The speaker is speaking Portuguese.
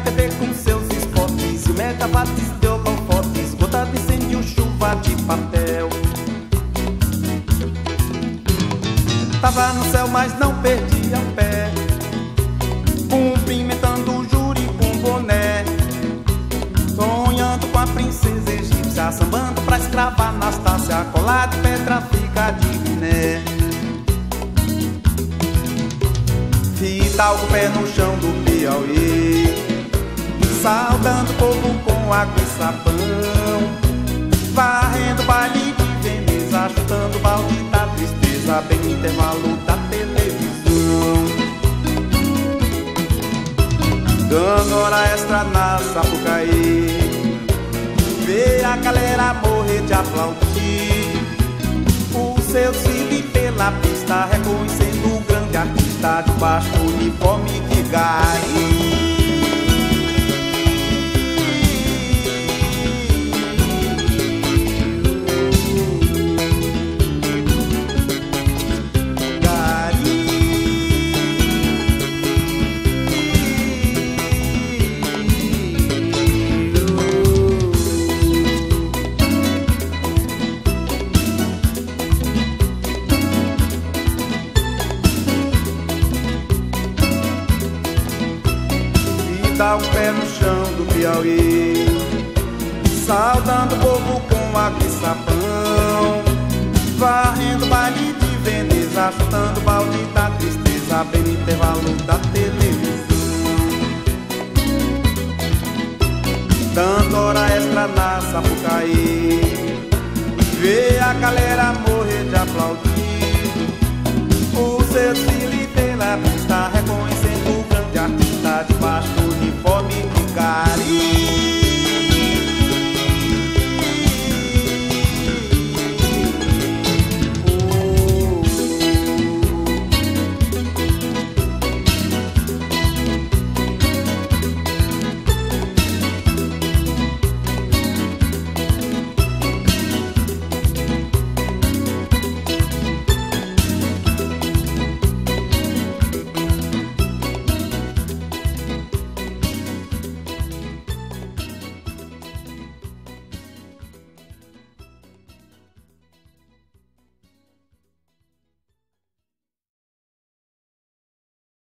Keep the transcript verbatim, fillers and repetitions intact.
T V com seus spots, o megawatt de holofotes, gota de incêndio, chuva de papel. Tava no céu, mas não perdia o pé, cumprimentando o júri com boné, sonhando com a princesa egípcia, sambando pra escrava Anastácia, colar de pedra fica de Guiné. Fidalgo, pé no chão do Piauí, saudando o povo com água e sabão, varrendo baile de Veneza, chutando balde da tristeza, bem no intervalo da televisão. Dando hora extra na Sapucaí, ver a galera morrer de aplaudir o seu desfile pela pista, reconhecendo o grande artista debaixo do uniforme de gari. Dá o pé no chão do Piauí, saudando o povo com água e sabão, varrendo baile de Veneza, chutando balde da tristeza, bem no intervalo da televisão. Dando hora extra na Sapucaí, ver a galera morrer de aplaudir o seu desfile pela pista, reconhecendo o grande artista debaixo do